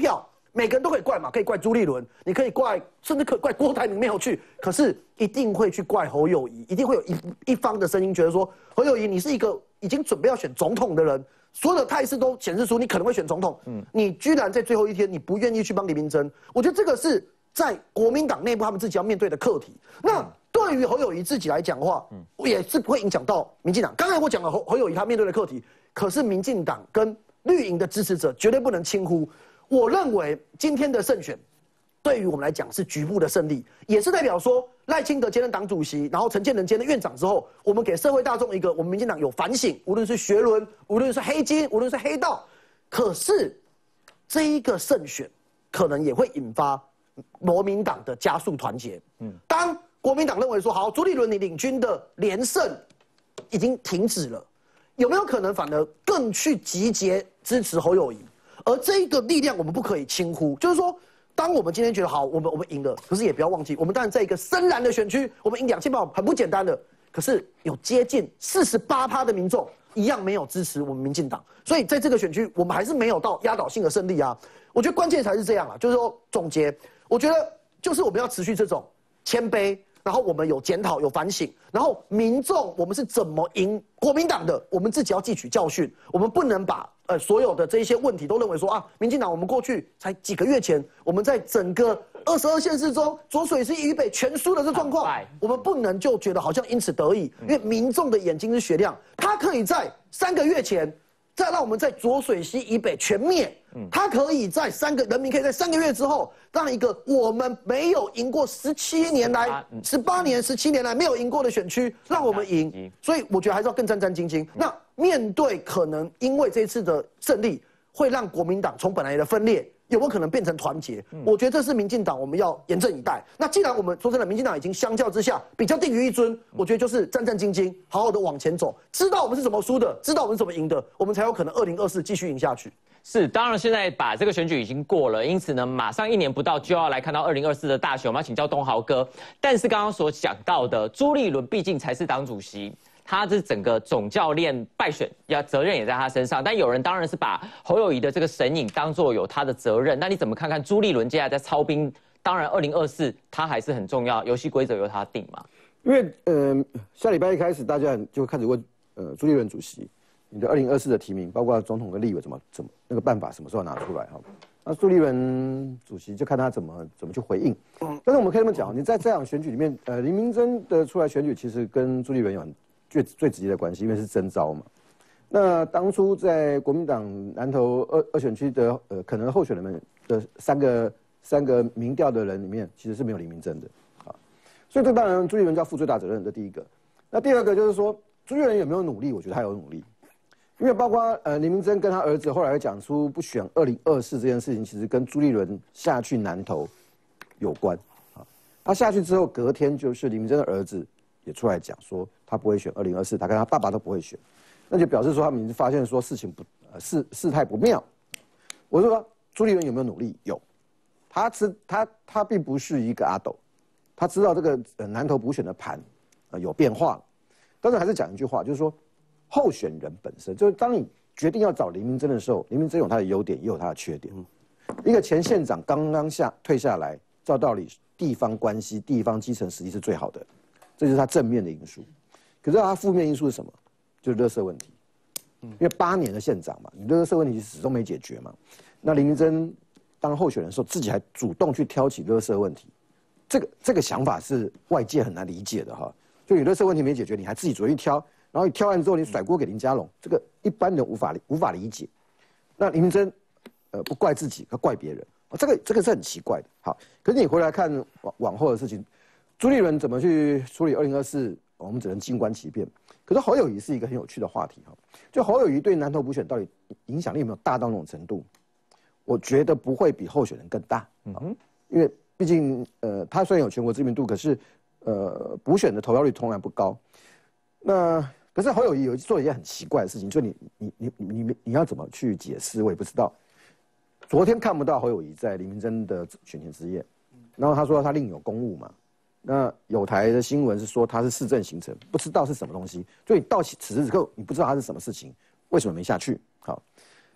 每个人都可以怪嘛，可以怪朱立伦，你可以怪，甚至可以怪郭台铭没有去，可是一定会去怪侯友宜，一定会有一一方的声音觉得说，侯友宜你是一个已经准备要选总统的人，所有的态势都显示出你可能会选总统，嗯，你居然在最后一天你不愿意去帮李明珍，我觉得这个是在国民党内部他们自己要面对的课题。那对于侯友宜自己来讲的话，嗯，也是会影响到民进党。刚才我讲了侯侯友宜他面对的课题，可是民进党跟绿营的支持者绝对不能轻忽。我认为今天的胜选，对于我们来讲是局部的胜利，也是代表说赖清德接任党主席，然后陈建仁接任院长之后，我们给社会大众一个我们民进党有反省，无论是学伦，无论是黑金，无论是黑道。可是这一个胜选，可能也会引发国民党的加速团结。嗯，当国民党认为说好，朱立伦你领军的连胜已经停止了，有没有可能反而更去集结支持侯友宜？而这一个力量我们不可以轻忽，就是说，当我们今天觉得好，我们我们赢了，可是也不要忘记，我们当然在一个深蓝的选区，我们赢两千票很不简单的，可是有接近四十八趴的民众一样没有支持我们民进党，所以在这个选区我们还是没有到压倒性的胜利啊。我觉得关键才是这样啊，就是说总结，我觉得就是我们要持续这种谦卑。然后我们有检讨、有反省，然后民众我们是怎么赢国民党的，我们自己要汲取教训。我们不能把呃所有的这一些问题都认为说啊，民进党我们过去才几个月前，我们在整个二十二县市中浊水溪以北全输的这状况，我们不能就觉得好像因此得意，因为民众的眼睛是雪亮，他可以在三个月前。再让我们在浊水溪以北全灭，他可以在三个人民可以在三个月之后，让一个我们没有赢过十七年来、十八年、十七年来没有赢过的选区，让我们赢。所以我觉得还是要更战战兢兢。那面对可能因为这次的胜利，会让国民党从本来的分裂。有没有可能变成团结？嗯、我觉得这是民进党我们要严阵以待。那既然我们说真的，民进党已经相较之下比较定于一尊，我觉得就是战战兢兢，好好的往前走，知道我们是怎么输的，知道我们是怎么赢的，我们才有可能二零二四继续赢下去。 是，当然现在把这个选举已经过了，因此呢，马上一年不到就要来看到二零二四的大选，我们要请教东豪哥。但是刚刚所讲到的，朱立伦毕竟才是党主席。他这整个总教练败选，要责任也在他身上。但有人当然是把侯友宜的这个神隐当作有他的责任。那你怎么看看朱立伦接下来在操兵？当然，二零二四他还是很重要，游戏规则由他定嘛。 因为呃，下礼拜一开始，大家就开始问呃朱立伦主席，你的二零二四的提名，包括总统跟立委怎么怎么那个办法什么时候拿出来哈？那朱立伦主席就看他怎么怎么去回应。但是我们可以这么讲，你在这场选举里面，呃，林明溱的出来选举，其实跟朱立伦有很最最直接的关系，因为是征召嘛。那当初在国民党南投二二选区的呃可能候选人们的三个三个民调的人里面，其实是没有林明溱的啊。所以这当然朱立伦要负最大责任，这第一个。那第二个就是说，朱立伦有没有努力？我觉得他有努力，因为包括呃林明溱跟他儿子后来讲出不选二零二四这件事情，其实跟朱立伦下去南投有关啊。他下去之后，隔天就是林明溱的儿子也出来讲说，他不会选二零二四，他跟他爸爸都不会选，那就表示说他们已经发现说事情不呃事事态不妙。我说朱立伦有没有努力？有，他知他他并不是一个阿斗，他知道这个呃南投补选的盘呃有变化，但是还是讲一句话，就是说候选人本身，就是当你决定要找林明溱的时候，林明溱有他的优点，也有他的缺点。一个前县长刚刚下退下来，照道理地方关系、地方基层实力是最好的。这就是他正面的因素，可是他负面因素是什么？就是垃圾问题。因为八年的县长嘛，你垃圾问题始终没解决嘛。那林明溱当候选人的时候，自己还主动去挑起垃圾问题，这个这个想法是外界很难理解的哈。就你垃圾问题没解决，你还自己主动去挑，然后你挑完之后你甩锅给林佳龙，这个一般人无法无法理解。那林明溱呃不怪自己，他怪别人，这个这个是很奇怪的。好，可是你回来看往往后的事情。朱立伦怎么去处理二零二四？我们只能静观其变。可是侯友宜是一个很有趣的话题哈，就侯友宜对南投补选到底影响力有没有大到那种程度？我觉得不会比候选人更大，嗯，因为毕竟呃他虽然有全国知名度，可是呃补选的投票率从来不高。那可是侯友宜有做一件很奇怪的事情，就你你你你你你要怎么去解释？我也不知道。昨天看不到侯友宜在林明溱的选前之夜，然后他说他另有公务嘛。那有台的新闻是说他是市政行程，不知道是什么东西，所以到此时此刻你不知道他是什么事情，为什么没下去？好，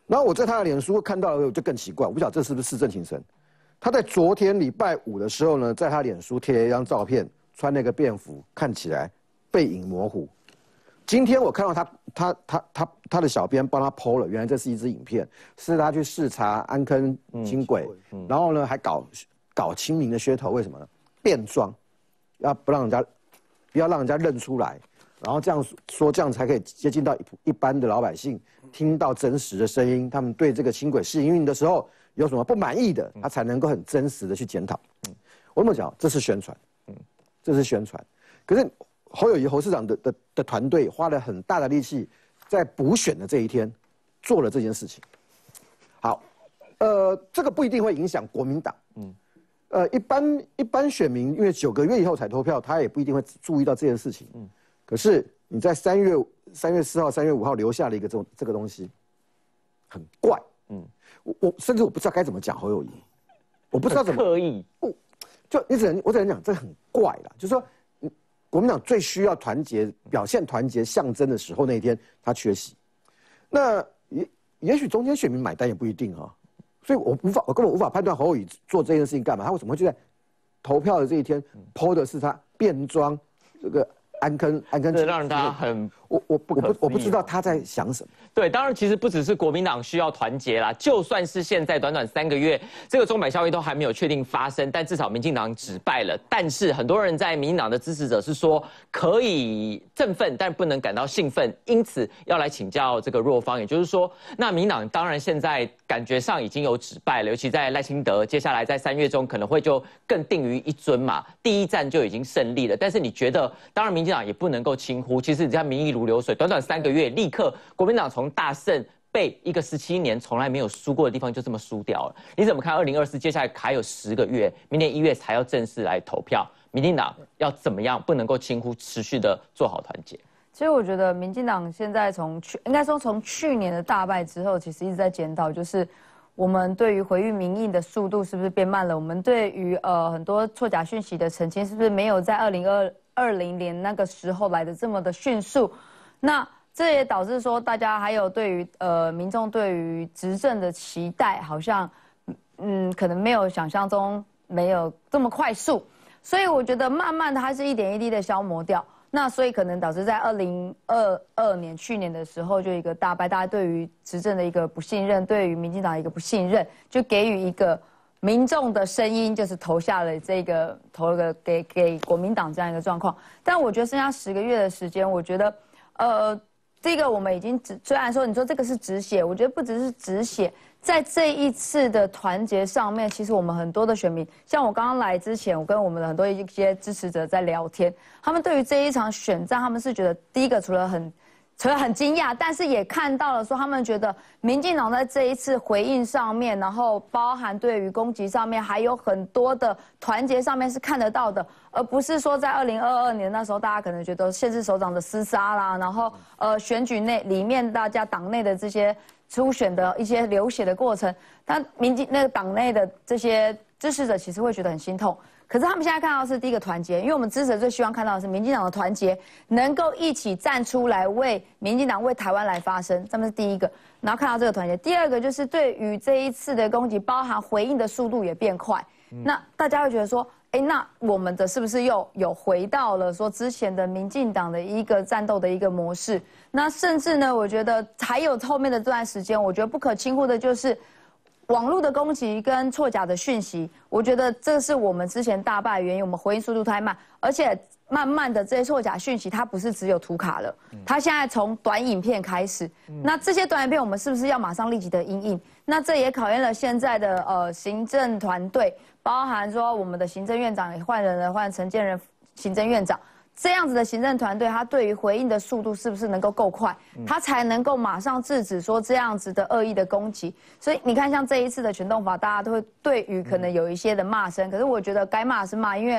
然后我在他的脸书看到了，我就更奇怪，我不晓得这是不是市政情深。他在昨天礼拜五的时候呢，在他脸书贴了一张照片，穿那个便服，看起来背影模糊。今天我看到他他他他他的小编帮他 P O 了，原来这是一支影片，是他去视察安坑轻轨，嗯嗯、然后呢还搞搞亲民的噱头，为什么呢？变装，要不让人家不要让人家认出来，然后这样说，这样才可以接近到一般的老百姓，听到真实的声音，他们对这个轻轨试营运的时候有什么不满意的，他才能够很真实的去检讨。嗯、我这么讲，这是宣传，嗯，这是宣传，可是。侯友宜侯市长的的的团队花了很大的力气，在补选的这一天做了这件事情。好，呃，这个不一定会影响国民党，嗯，呃，一般一般选民因为九个月以后才投票，他也不一定会注意到这件事情，嗯。可是你在三月三月四号、三月五号留下了一个这种这个东西，很怪，嗯，我我甚至我不知道该怎么讲侯友宜，我不知道怎么刻意， 不，就你只能我只能讲这很怪啦，就是说。国民党最需要团结、表现团结象征的时候，那一天他缺席。那也也许中间选民买单也不一定啊，所以我无法，我根本无法判断侯友宜做这件事情干嘛。他为什么会就在投票的这一天 P O 的是他变装这个安坑安坑， 这让他很我我我不我不知道他在想什么。 对，当然其实不只是国民党需要团结啦，就算是现在短短三个月，这个中百效应都还没有确定发生，但至少民进党止败了。但是很多人在民进党的支持者是说可以振奋，但不能感到兴奋，因此要来请教这个若芳，也就是说，那民进党当然现在感觉上已经有止败了，尤其在赖清德，接下来在三月中可能会就更定于一尊嘛，第一战就已经胜利了。但是你觉得，当然民进党也不能够轻忽，其实你看民意如流水，短短三个月，立刻国民党从大胜被一个十七年从来没有输过的地方就这么输掉了。你怎么看二零二四？接下来还有十个月，明年一月才要正式来投票，民进党要怎么样？不能够轻忽，持续的做好团结。 其实我觉得民进党现在从去，应该说从去年的大败之后，其实一直在检讨，就是我们对于回应民意的速度是不是变慢了？我们对于呃很多错假讯息的澄清，是不是没有在二零二二零年那个时候来的这么的迅速？那这也导致说，大家还有对于呃民众对于执政的期待，好像嗯可能没有想象中没有这么快速，所以我觉得慢慢的还是一点一滴的消磨掉。那所以可能导致在二零二二年去年的时候，就一个大败，大家对于执政的一个不信任，对于民进党一个不信任，就给予一个民众的声音，就是投下了这个投了个给给国民党这样一个状况。但我觉得剩下十个月的时间，我觉得呃。这个我们已经只虽然说你说这个是止血，我觉得不只是止血，在这一次的团结上面，其实我们很多的选民，像我刚刚来之前，我跟我们的很多一些支持者在聊天，他们对于这一场选战，他们是觉得第一个除了很除了很惊讶，但是也看到了说，他们觉得民进党在这一次回应上面，然后包含对于攻击上面，还有很多的团结上面是看得到的，而不是说在二零二二年那时候，大家可能觉得县市首长的厮杀啦，然后呃选举内里面大家党内的这些初选的一些流血的过程，但民进那个党内的这些支持者其实会觉得很心痛。可是他们现在看到的是第一个团结，因为我们支持者最希望看到的是民进党的团结，能够一起站出来为民进党、为台湾来发声，这是第一个。然后看到这个团结，第二个就是对于这一次的攻击，包含回应的速度也变快。嗯、那大家会觉得说，哎，那我们的是不是又有回到了说之前的民进党的一个战斗的一个模式？那甚至呢，我觉得还有后面的这段时间，我觉得不可轻忽的就是。网络的攻击跟错假的讯息，我觉得这是我们之前大败的原因。我们回应速度太慢，而且慢慢的这些错假讯息，它不是只有图卡了，它现在从短影片开始。那这些短影片，我们是不是要马上立即的因应？那这也考验了现在的呃行政团队，包含说我们的行政院长也换人了，换陈建仁行政院长。这样子的行政团队，他对于回应的速度是不是能够够快，他才能够马上制止说这样子的恶意的攻击？所以你看，像这一次的全动法，大家都会对于可能有一些的骂声，可是我觉得该骂是骂，因为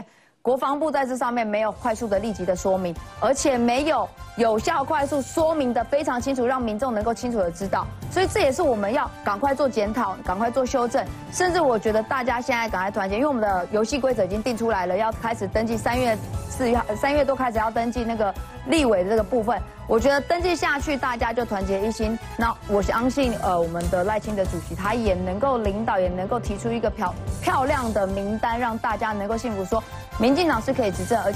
国防部在这上面没有快速的立即的说明，而且没有有效快速说明的非常清楚，让民众能够清楚的知道。所以这也是我们要赶快做检讨，赶快做修正。甚至我觉得大家现在赶快团结，因为我们的游戏规则已经定出来了，要开始登记，三月四月三月多开始要登记那个立委的这个部分。我觉得登记下去，大家就团结一心。那我相信，呃，我们的赖清德主席他也能够领导，也能够提出一个漂漂亮的名单，让大家能够信服说，民进党是可以执政，而且。